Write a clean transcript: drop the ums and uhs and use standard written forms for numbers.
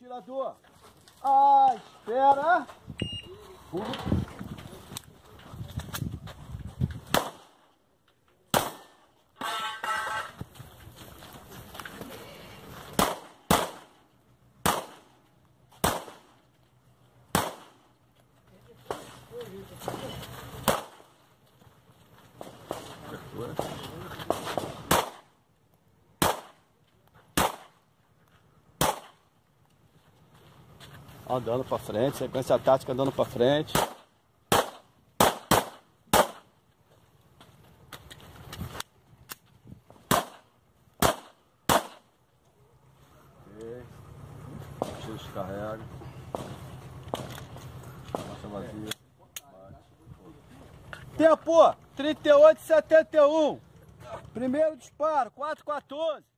atirador. Ah, espera. Andando pra frente, sequência tática andando pra frente. Ok. Tiro, descarrega. Marcha vazia. Tempo 38,71. Primeiro disparo, 4,14.